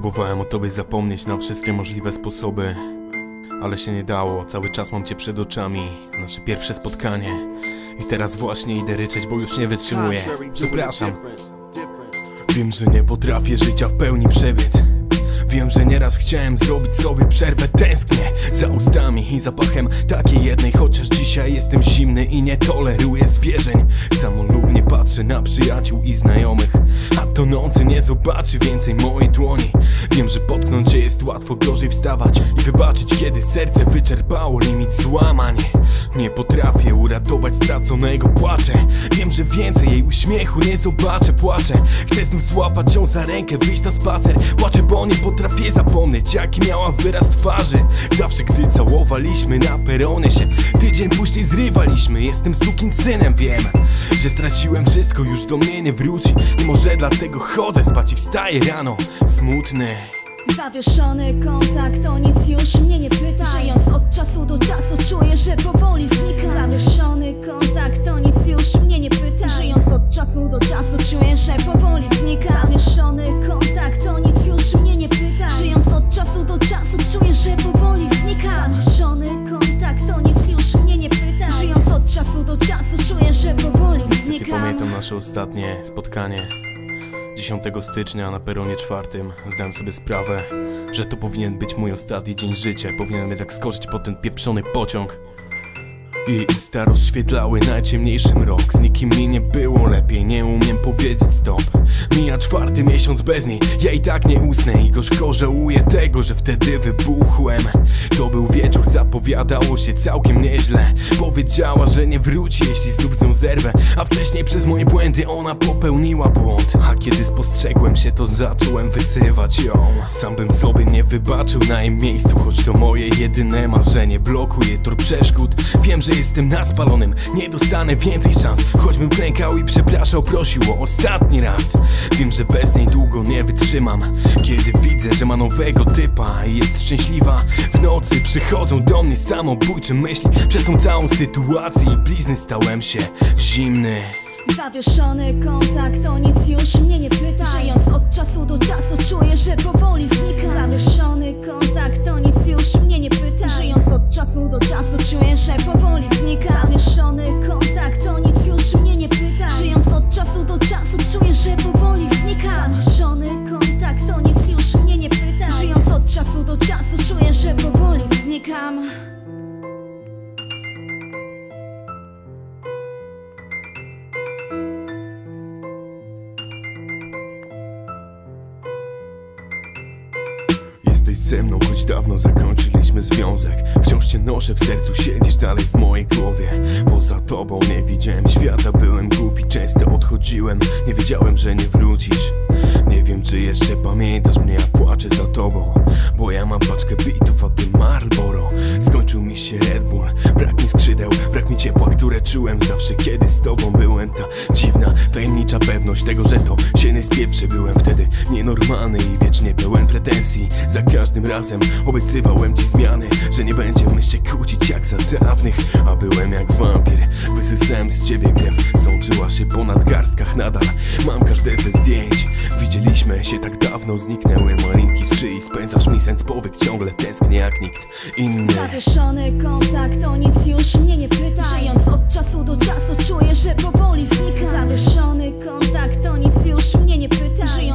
Próbowałem o tobie zapomnieć na wszystkie możliwe sposoby, ale się nie dało. Cały czas mam cię przed oczami. Nasze pierwsze spotkanie. I teraz właśnie idę ryczeć, bo już nie wytrzymuję. Przepraszam. Wiem, że nie potrafię życia w pełni przebiec. Wiem, że nieraz chciałem zrobić sobie przerwę. Tęsknię za ustami i zapachem takiej jednej. Chociaż dzisiaj jestem zimny i nie toleruję zwierzeń. Samolubnie patrzę na przyjaciół i znajomych, a tonący nie zobaczy więcej mojej dłoni. Wiem, że potknąć się jest łatwo, gorzej wstawać i wybaczyć, kiedy serce wyczerpało limit złamań. Nie potrafię uratować straconego, płaczę. Wiem, że więcej jej uśmiechu nie zobaczę, płaczę. Chcę znów złapać ją za rękę, wyjść na spacer. Płaczę, bo nie potrafię zapomnieć, jaki miała wyraz twarzy. Zawsze gdy całowaliśmy na peronie się, tydzień później zrywaliśmy. Jestem sukinsynem, wiem, że straciłem wszystko, już do mnie nie wróci. I może dlatego chodzę spać i wstaję rano smutny. Zawieszony kontakt, to nic już mnie nie pyta. Żyjąc od czasu do czasu czuję, że powoli znika. Zawieszony kontakt, to nic już mnie nie pyta. Żyjąc od czasu do czasu czuję, że powoli znika. Zawieszony kontakt, to nic już mnie nie pyta. Żyjąc od czasu do czasu czuję, że powoli znika. Zawieszony kontakt, to nic już mnie nie pyta. Żyjąc od czasu do czasu czuję, że powoli znika. Pamiętam nasze ostatnie spotkanie 10 stycznia na peronie 4. Zdałem sobie sprawę, że to powinien być mój ostatni dzień życia. Powinienem jednak skoczyć po ten pieprzony pociąg. I usta rozświetlały najciemniejszy mrok. Z nikim mi nie było lepiej, nie umiem powiedzieć stop. Mija 4. miesiąc bez niej, ja i tak nie usnę. I gorzko żałuję tego, że wtedy wybuchłem. To był wieczór, zapowiadało się całkiem nieźle. Powiedziała, że nie wróci, jeśli znów z nią zerwę. A wcześniej przez moje błędy ona popełniła błąd. A kiedy spostrzegłem się, to zacząłem wysywać ją. Sam bym sobie nie wybaczył na jej miejscu, choć to moje jedyne marzenie. Blokuje tor przeszkód. Wiem, że jestem na spalonym, nie dostanę więcej szans. Choćbym klękał i przepraszał, prosił o ostatni raz. Wiem, że bez niej długo nie wytrzymam. Kiedy widzę, że ma nowego typa i jest szczęśliwa. W nocy przychodzą do mnie samobójcze myśli. Przez tą całą sytuację i blizny stałem się zimny. Zawieszony kontakt, to nic już mnie nie pyta. Żyjąc od czasu do czasu czuję, że powoli znika. Zawieszony kontakt, to nic już mnie nie pyta. Żyjąc od czasu do czasu czuję, że powoli znika. Zawieszony kontakt, to nic już mnie nie pyta. Żyjąc od czasu do czasu czuję, że powoli znika. Zawieszony kontakt, to nic już mnie nie pyta. Żyjąc od czasu do czasu czuję, że powoli znikam. Jesteś ze mną, choć dawno zakończyliśmy związek. Wciąż cię noszę w sercu, siedzisz dalej w mojej głowie. Poza tobą nie widziałem świata, byłem głupi, często odchodziłem. Nie wiedziałem, że nie wrócisz. Nie wiem, czy jeszcze pamiętasz mnie, ja płaczę za tobą. Bo ja mam paczkę bitów, a ty Marlboro. Skończył mi się Red Bull, brak mi skrzydeł, brak mi ciepła, które czułem zawsze, kiedy z tobą byłem. Ta dziwna, tajemnicza pewność tego, że to się nie spieprzy. Byłem wtedy nienormalny i wiecznie pełen pretensji. Za każdym razem obiecywałem ci zmiany, że nie będziemy się kłócić jak za dawnych. A byłem jak wampir, wysysałem z ciebie krew. Sączyła się po nadgarstkach nadal. Mam każde ze zdjęć. Widzieliśmy się tak dawno, zniknęły malinki z szyi. Spędzasz mi sens powiek, ciągle tęsknię jak nikt inny. Zawieszony kontakt, to nic już mnie nie pyta. Żyjąc od czasu do czasu czuję, że powoli znika. Zawieszony kontakt, to nic już mnie nie pyta.